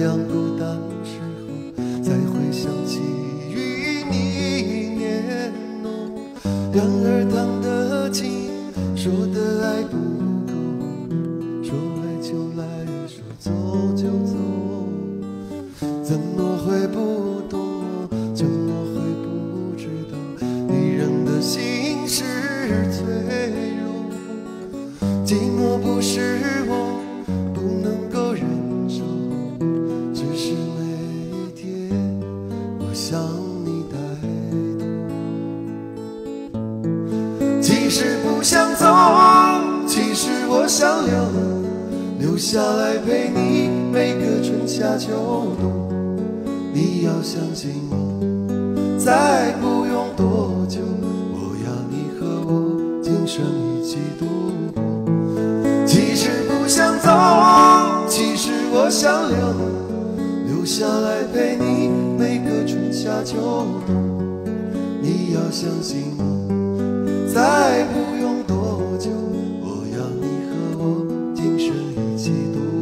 样孤单时候，才会想起与你年浓。然而当得起，说的爱不够，说来就来，说走就走。怎么会不懂我？怎么会不知道你人的心是脆弱？寂寞不是我不能够忍受，只是每一天我想你太多。其实不想走，其实我想留下来陪你每个春夏秋冬。你要相信我，再不用多久，我要你和我今生一起度过。其实不想走，其实我想留下来陪你每个春夏秋冬。你要相信我，再不用多久，我要你和我今生一起度过。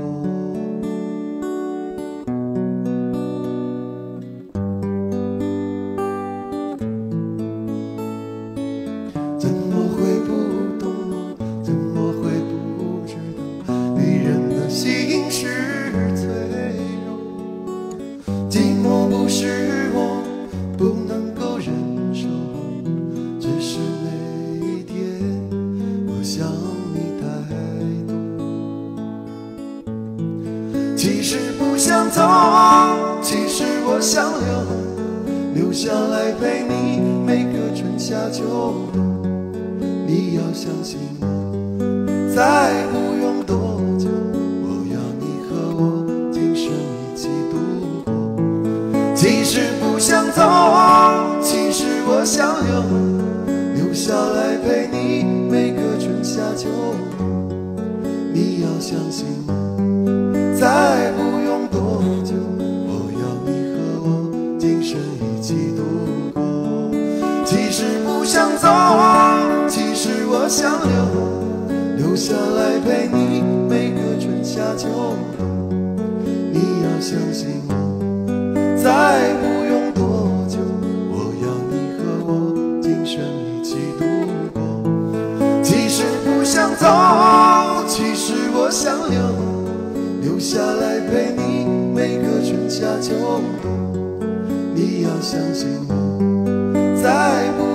怎么会不懂我？怎么会不知道女人的心是脆弱？寂寞不是我不能够忍受，只是每一天我想你太多。其实不想走，其实我想留下来陪你每个春夏秋冬。你要相信我，再不用多久，我要你和我今生一起度过。其实不想走，其实我想留下来陪你每个春夏秋冬。你要相信我，再不用多久，我要你和我今生一起度过。其实不想走，其实我想留下来陪你每个春夏秋冬。你要相信我，再不用多久，我要你和我今生一起度过。其实不想走，其实我想留下来陪你每个春夏秋冬。你要相信我，再不